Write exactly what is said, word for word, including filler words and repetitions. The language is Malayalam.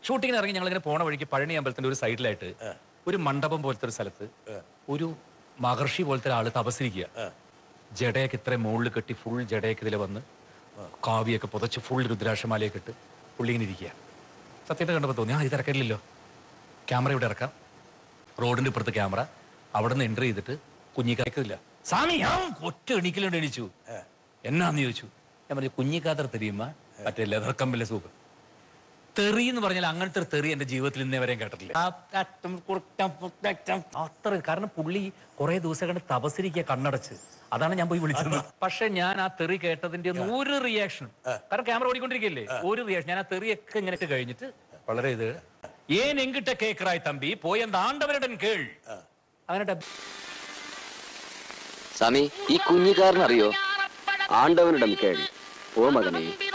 ഷൂട്ടിങ്ങിന് ഇറങ്ങി ഞങ്ങൾ ഇങ്ങനെ പോണ വഴിക്ക് പഴനി അമ്പലത്തിന്റെ ഒരു സൈഡിലായിട്ട് ഒരു മണ്ഡപം പോലത്തെ ഒരു സ്ഥലത്ത് ഒരു മഹർഷി പോലത്തെ ആള് തപസ്സിരിക്കുക. ജടയൊക്കെ ഇത്രയും മുകളിൽ കെട്ടി ഫുൾ ജടയൊക്കെ ഇതിൽ വന്ന് കാവ്യൊക്കെ പുതച്ച് ഫുൾ രുദ്രാക്ഷമാലയൊക്കെ ഇട്ട് പുള്ളി ഇങ്ങനെ ഇരിക്കുക. സത്യത്തെ കണ്ടപ്പോൾ തോന്നി ആ ഇത് ഇറക്കില്ലല്ലോ, ക്യാമറ ഇവിടെ ഇറക്കാം. റോഡിന്റെ ഇപ്പുറത്ത് ക്യാമറ, അവിടെ നിന്ന് എൻട്രി ചെയ്തിട്ട് കുഞ്ഞിക്കായ്ക്കില്ല. സ്വാമി ഞാൻ ഒറ്റ എണീക്കലുണ്ട് എണീച്ചു. എന്നാന്ന് ചോദിച്ചു. ഞാൻ പറഞ്ഞു കുഞ്ഞിക്കാത്തർ തെരിയുമ്പ മറ്റേ ലെതർ കമ്പിലെ സൂപ്പ്. തെറി എന്ന് പറഞ്ഞാൽ അങ്ങനത്തെ ഒരു തെറി എന്റെ ജീവിതത്തിൽ ഇന്നേ വരെയും കേട്ടിട്ടില്ല. അത്ര കാരണം പുള്ളി കുറെ ദിവസം കണ്ട് തപസ്സിരിക്കുക കണ്ണടച്ച്. അതാണ് ഞാൻ പോയി വിളിച്ചത്. പക്ഷെ ഞാൻ ആ തെറി കേട്ടതിന്റെ ഒന്നും ഒരു റിയാക്ഷനും, കാരണം ക്യാമറ ഓടിക്കൊണ്ടിരിക്കല്ലേ, ഒരു റിയാക്ഷൻ. ഞാൻ ആ തെറിയൊക്കെ ഇങ്ങനെ കഴിഞ്ഞിട്ട് വളരെ ഇത് ഏൻ എങ്കിട്ട കേക്കറായി തമ്പി പോയെന്ത് ആണ്ടവരുടെ കേൾ അങ്ങനെ. സ്വാമി ഈ കുഞ്ഞിക്കാരനറിയോ? ആണ്ടവനിടം കേൾ ഓ മകനെ.